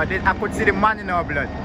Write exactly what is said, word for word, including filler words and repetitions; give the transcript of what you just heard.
the, I could see the man in our blood.